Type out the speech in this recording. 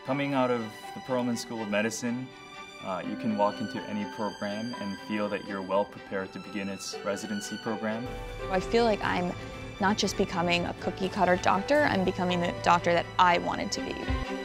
Coming out of the Perelman School of Medicine, you can walk into any program and feel that you're well prepared to begin its residency program. I feel like I'm not just becoming a cookie-cutter doctor, I'm becoming the doctor that I wanted to be.